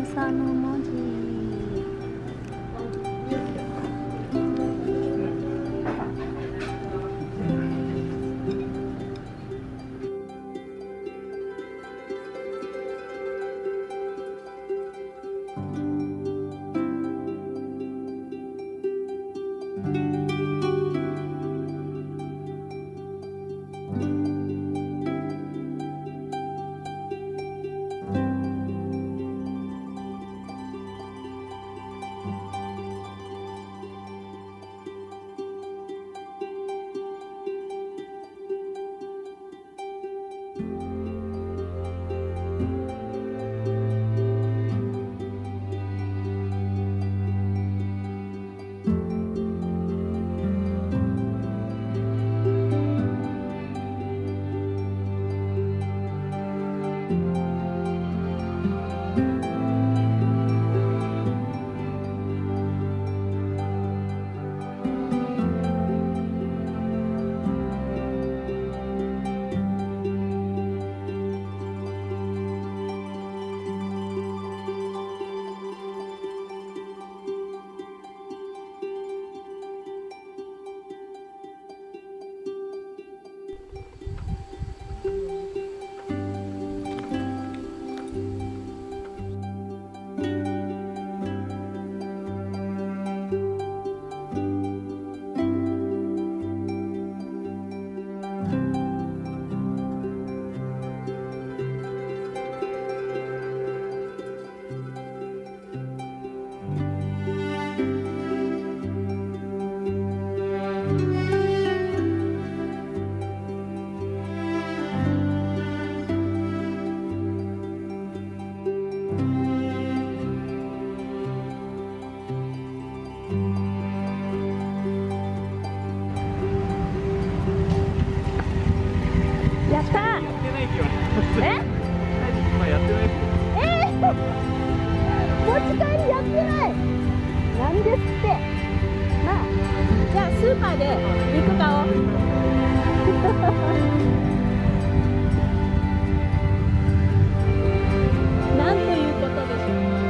草の文字。持ち帰りやってないなんですって。まあじゃあスーパーで肉買おう。なんということでしょう。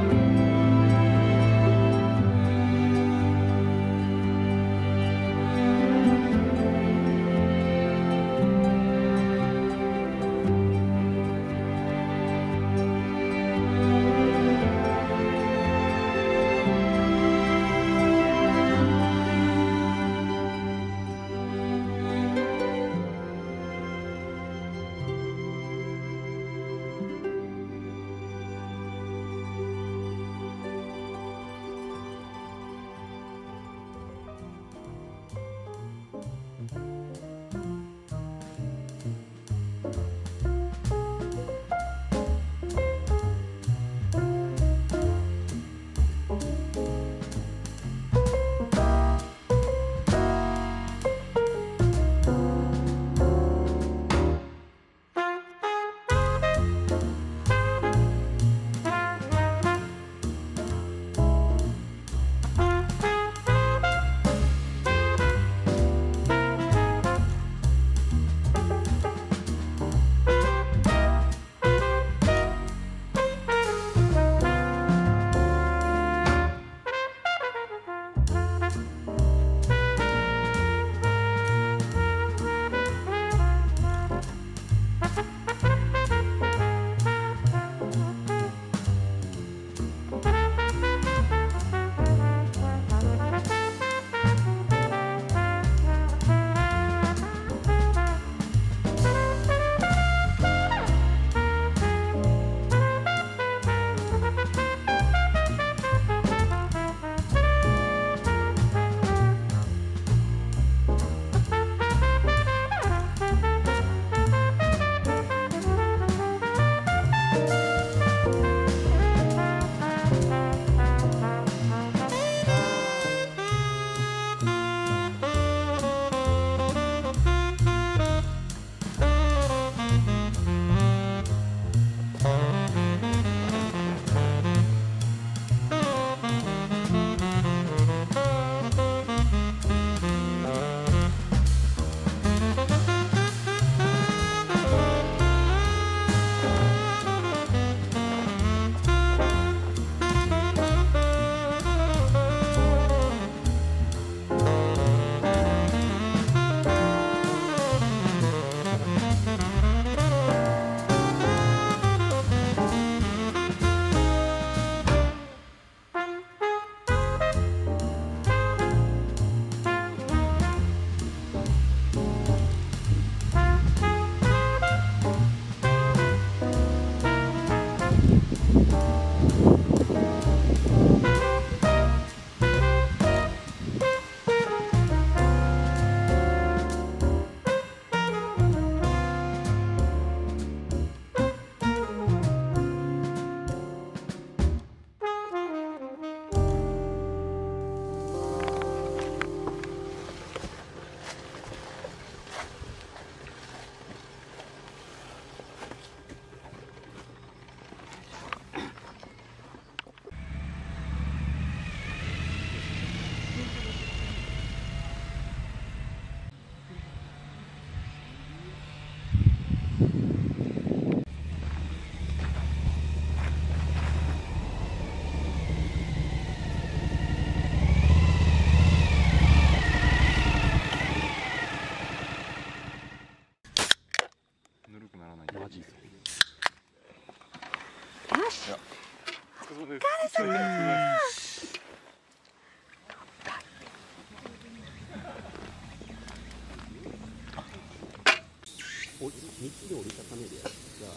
道で折りたためるやつが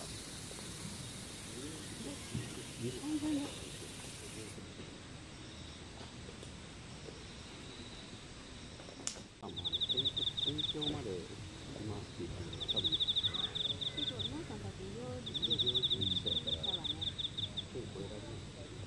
2、3台ね。戦況まで来ますっていう感じが多分。なんかだって医療従事者やから、手これだけ。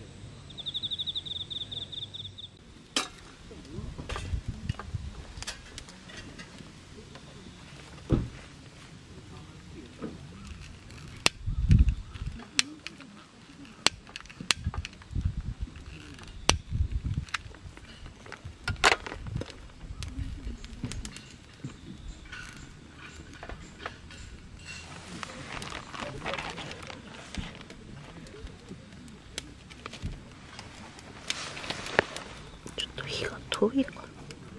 遠いかな。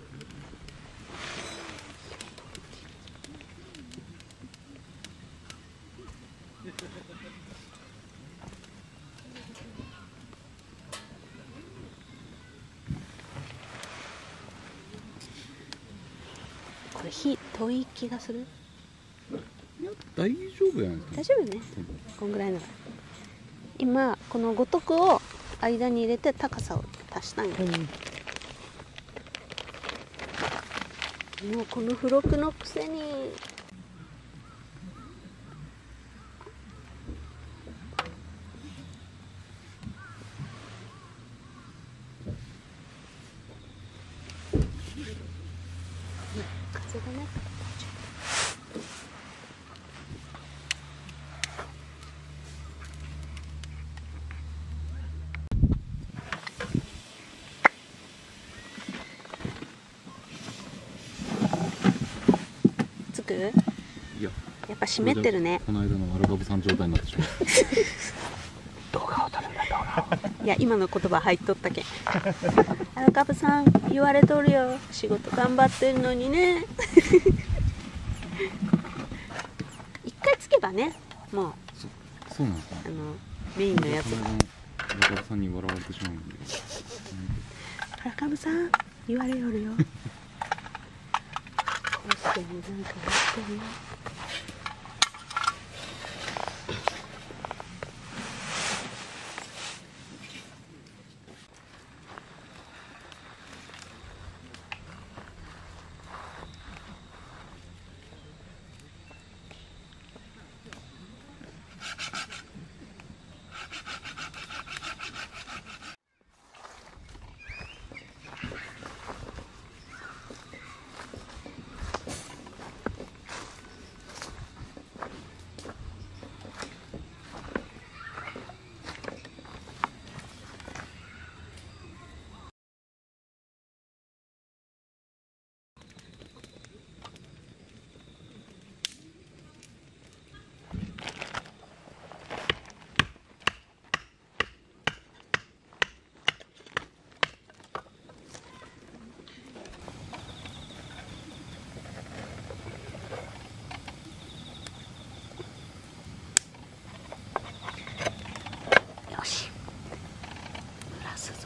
これ火遠い気がする。 いや大丈夫やん。 大丈夫ね。こんぐらいなら。今この五徳を間に入れて高さを足したんよ。もうこの付録のくせに風がないから大丈夫。つく？ いや、 やっぱ湿ってるね。 この間のアルガブさん状態になってしまう。動画を撮るんだ、動画を。 いや、今の言葉入っとったけん。アルカブさん言われとるよ。仕事頑張ってるのにね。一回つけばね、もうそうなんですか。 メインのやつが。 アルガブさんに笑われてしまうんで。 アルカブさん言われよるよ。こうしてもなんかやってるよ。よし、濡らすぞ。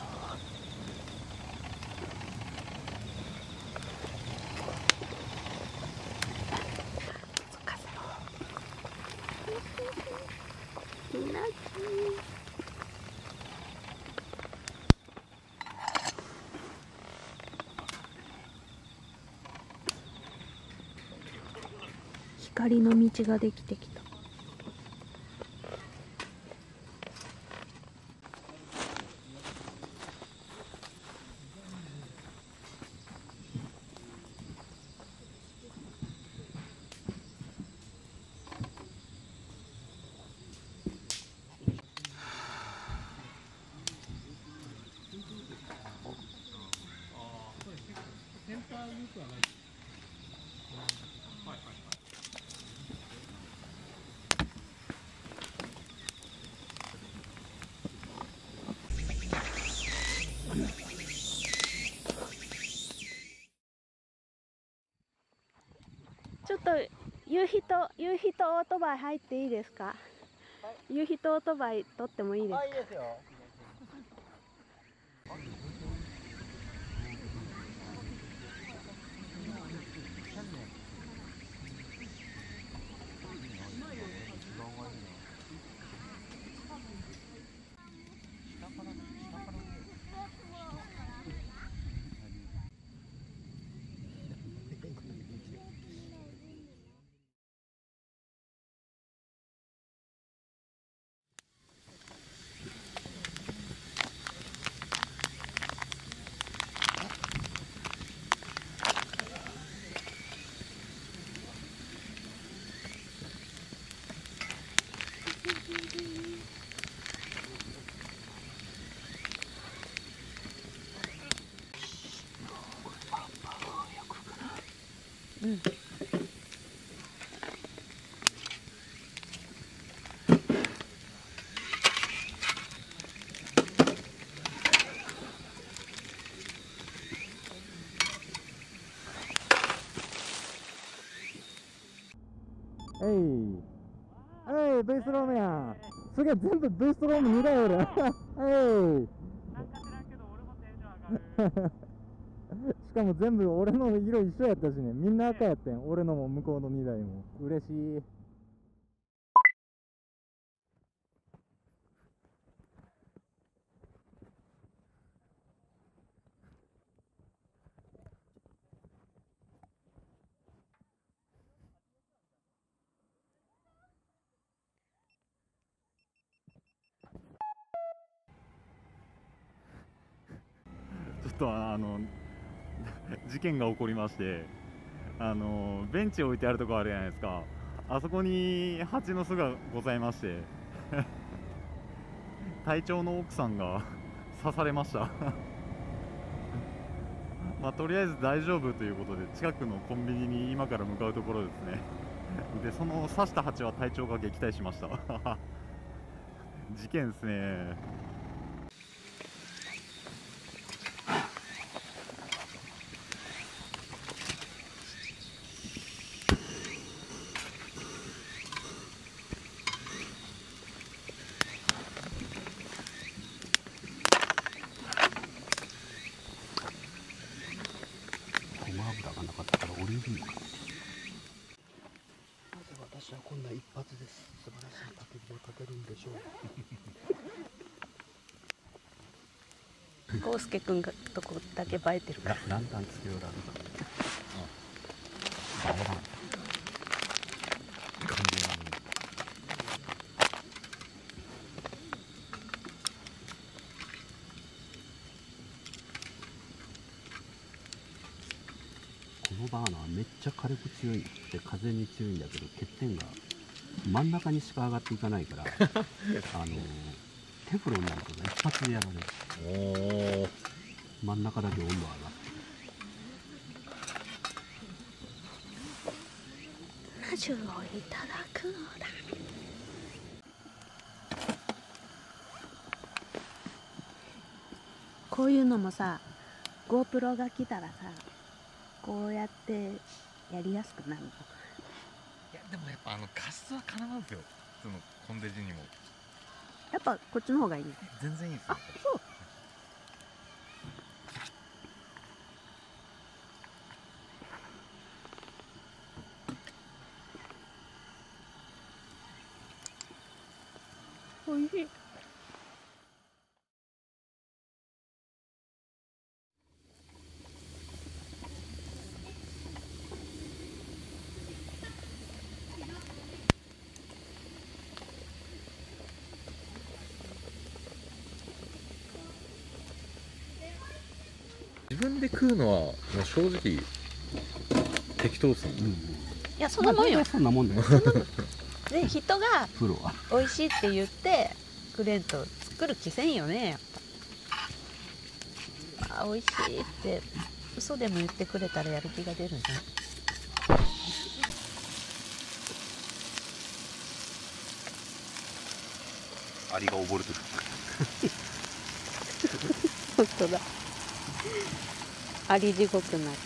つかせろ。うなぎ。光の道ができてきた。ちょっと夕日とオートバイ入っていいですか？ 夕日とオートバイ撮ってもいいですか？ いいですよ。 うん。 ブーストロームやん。すげえ、全部ブーストローム2台おる。なんか知らんけど俺もテンション上がる。しかも全部俺の色一緒やったしね。みんな赤やってん。俺のも向こうの2台も。嬉しい。ちょっと事件が起こりまして、ベンチ置いてあるとこあるじゃないですか。あそこに蜂の巣がございまして隊長の奥さんが刺されましたまあ、とりあえず大丈夫ということで近くのコンビニに今から向かうところですねで、その刺した蜂は隊長が撃退しました事件ですね。 ごま油がなかったからオリーブ油かな。なぜ私はこんな一発です素晴らしい焚き火を立てるんでしょう。 コウスケくんがとこだけ映えてるから。 ランタンつけようランタン。映えらん。感じがいい。このバーナーめっちゃ火力強いって風に強いんだけど、欠点が真ん中にしか上がっていかないからテフロンになると一発でやられる。真ん中だけ温度上がってナジュをいただくのだ。こういうのもさ、 GoPro が来たらさ、こうやってやりやすくなるの。 いやでもやっぱ画質はかなわんすよ。そのコンデジにもやっぱこっちの方がいいね。 全然いいですよ。 そう。おいしい。 自分で食うのはもう正直適当ですもん。 いや、そんなもんよ。 そんなもんだよ。 で、人がプロは美味しいって言ってくれんと作る気せんよね、やっぱ。あ、美味しいって嘘でも言ってくれたらやる気が出るね。 アリが溺れてる。 本当だ。あり地獄なり。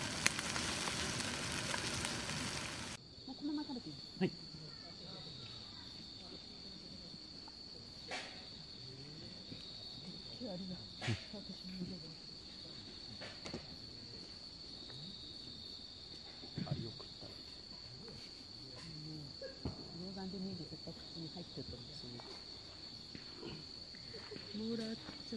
はい。 アリを食ったら溶岩で見ると絶対口に入ってると思うんですよね。もらっちゃった。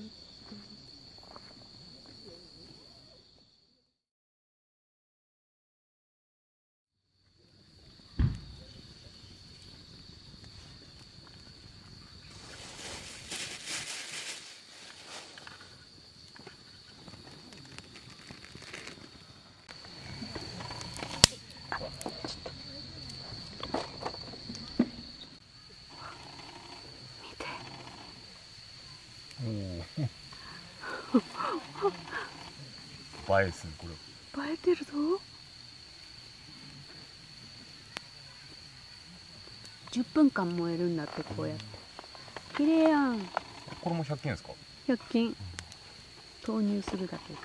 おお映えするこれ。 映えてるぞ。10分間燃えるんだって、こうやって。綺麗やん。 これも100均ですか？ 100均。投入するだけ。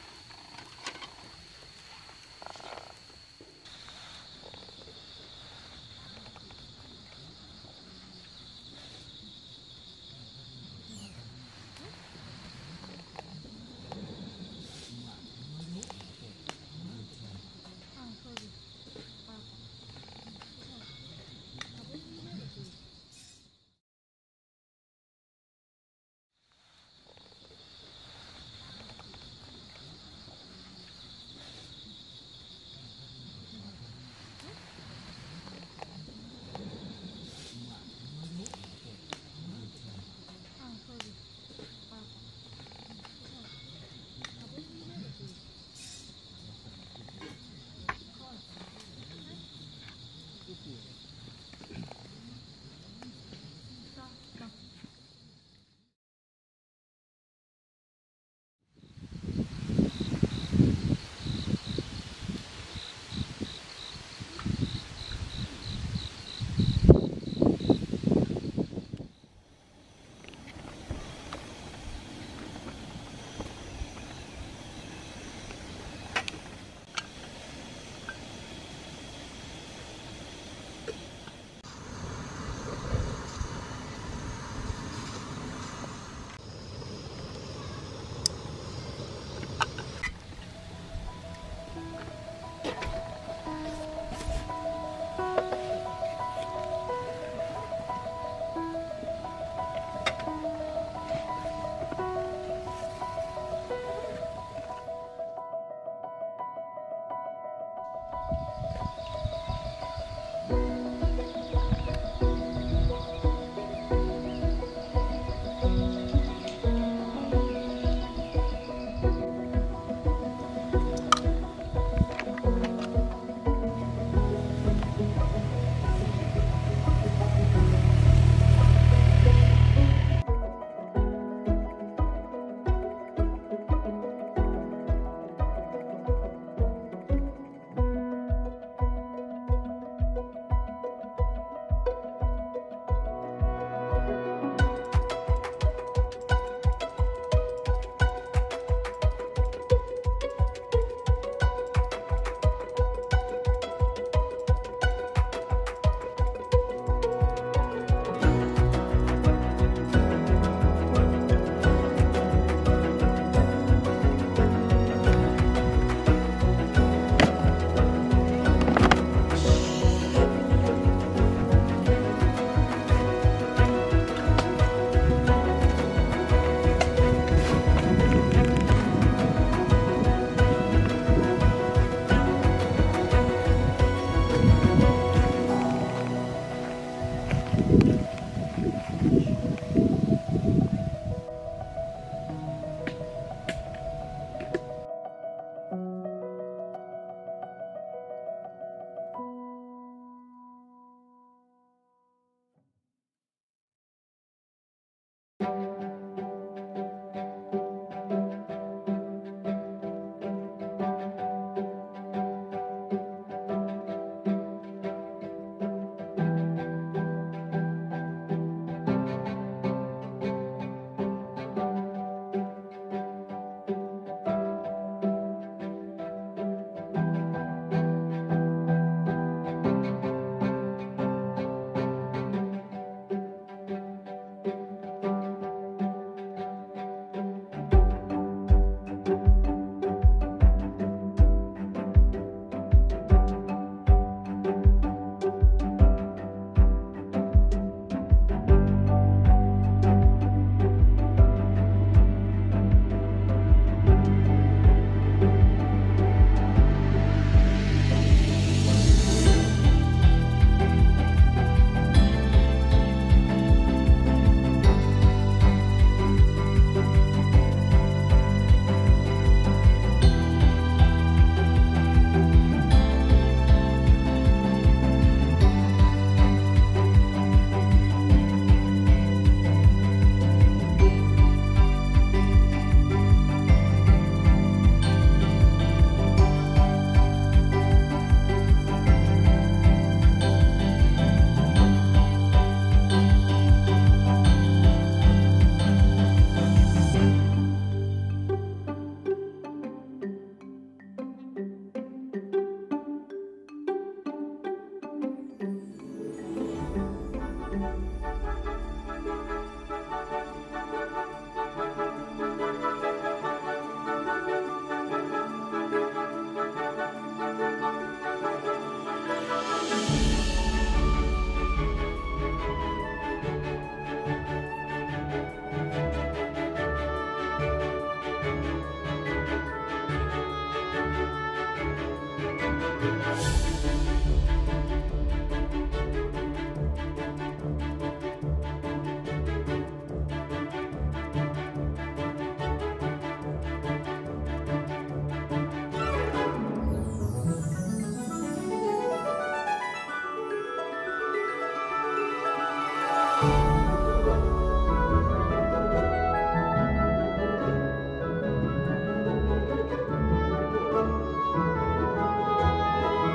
い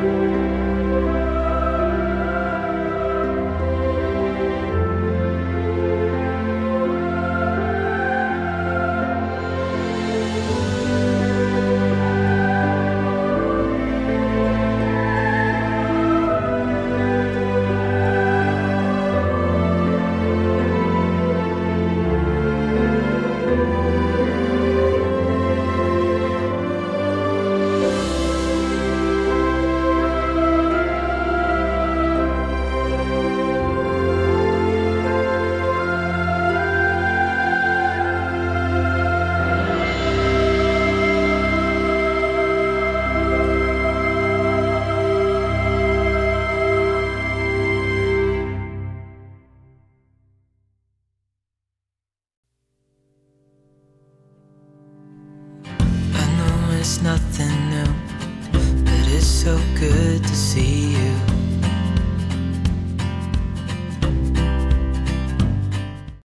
It's nothing new, but it's so good to see you.